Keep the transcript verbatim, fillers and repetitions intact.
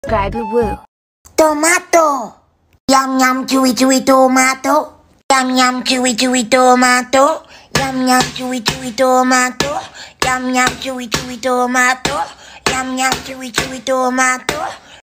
Subscribe woo. Tomato. Yum yum chewy chewy tomato. Yum yum chewy chewy tomato. Yum yum chewy chewy tomato. Yum yum chewy chewy tomato. Yum yum chewy chewy tomato.